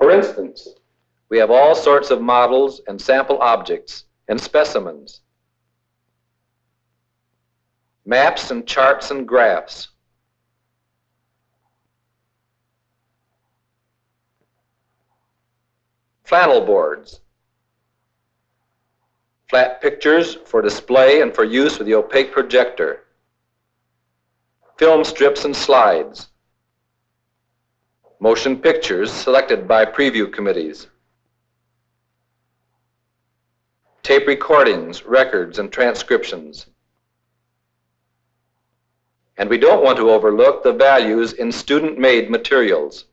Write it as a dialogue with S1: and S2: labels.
S1: For instance, we have all sorts of models and sample objects and specimens, maps and charts and graphs, flannel boards, flat pictures for display and for use with the opaque projector, film strips and slides, motion pictures selected by preview committees, tape recordings, records, and transcriptions. And we don't want to overlook the values in student-made materials.